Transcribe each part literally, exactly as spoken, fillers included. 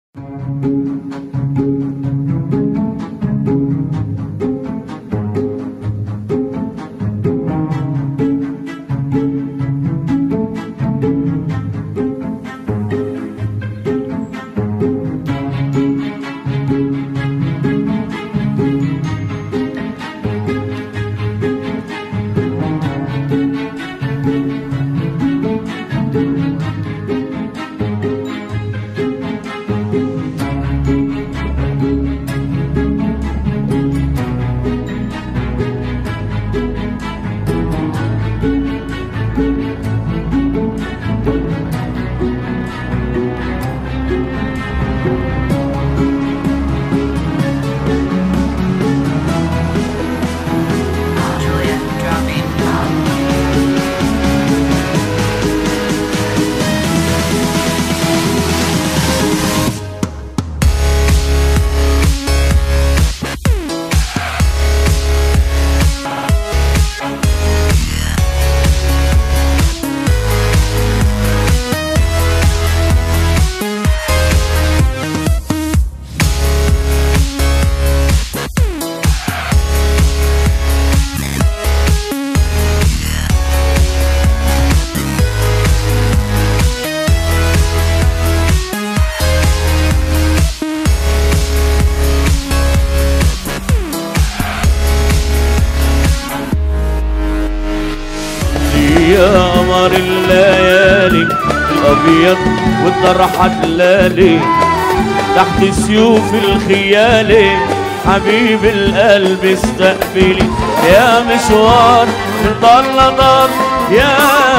يا قمر الليالي الأبيض والطرحة تلالي تحت سيوف الخيالي حبيب القلب استقبلي يا مشوار نضل ضل يا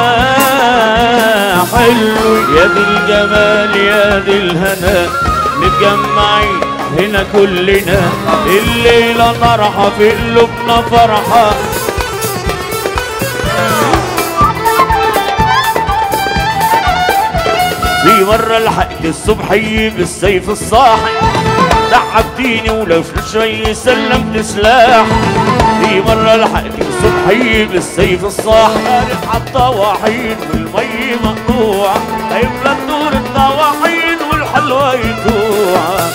حلو يا دي الجمال يا دي الهنا متجمعين هنا كلنا الليلة طرحة في قلوبنا فرحة في مرة لحقت الصبحية بالسيف الصاحي تعبتيني ولو شوي سلمت سلاح في مرة لحقت الصبحية بالسيف الصاحي قالت عالطواحين والمي مقطوعة هيبلى النور الطواحين والحلوة يدوعة.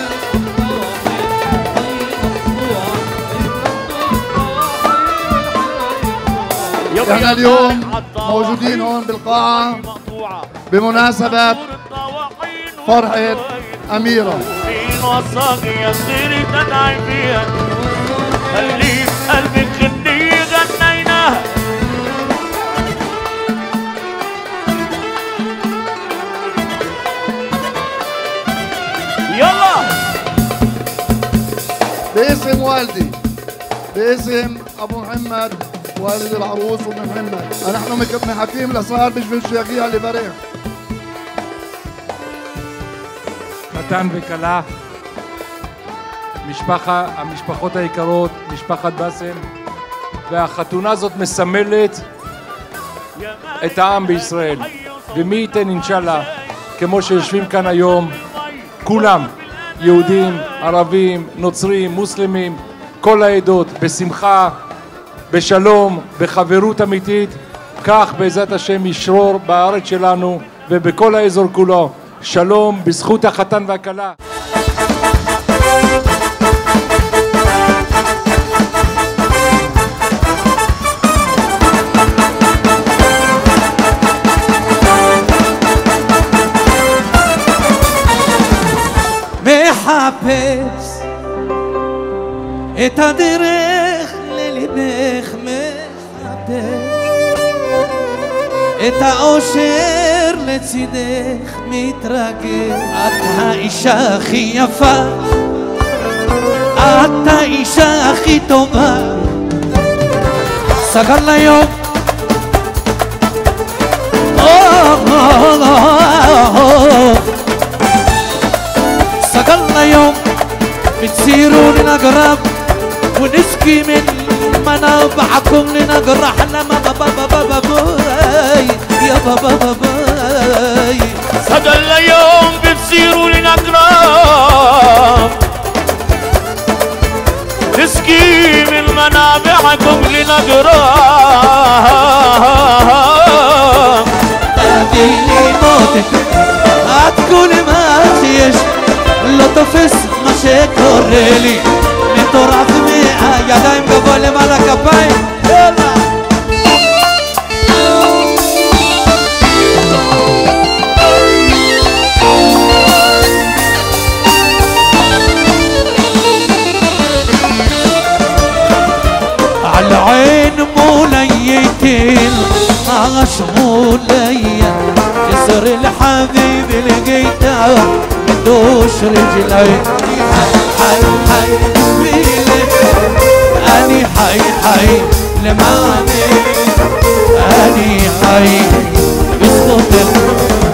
احنا اليوم موجودين هون بالقاعة بمناسبة فرحة أميرة. مين وصاك يا سيري تدعي فيها خلي قلبك غني غنيناها يلا باسم والدي باسم أبو محمد والد العروس وابن محمد نحن محكيم لصار בשביל שיגיע לברך. חתן וכלה, משפחה, המשפחות היקרות, משפחת בסם, והחתונה הזאת מסמלת את העם בישראל, ומי ייתן אינשאללה, כמו שיושבים כאן היום, כולם, יהודים, ערבים, נוצרים, מוסלמים, כל העדות, בשמחה, בשלום, בחברות אמיתית, כך בעזרת השם ישרור בארץ שלנו ובכל האזור כולו. שלום בזכות החתן והכלה. מחפש את הדרך לליבך, מחפש את האושר לצידך מתרגש. את האישה הכי יפה, את האישה הכי טובה. סגר ליום سقل يوم بتصيروا لنقرب ونسقي من منابعكم لنقرح لما بابا بابا باي يا بابا باي. سقل يوم بتصيروا لنقرب نسقي من منابعكم لنقرب. أبي موتك هتكون ما فيش תופס מה שקורה לי מטורף מהידיים גבוה למעלה כפיים יאללה على عين موليتين عاش موليا كسر الحبيب لقيته مدوش رجلي حي حي بيلي اني حي حي لماني اني حي بسكوت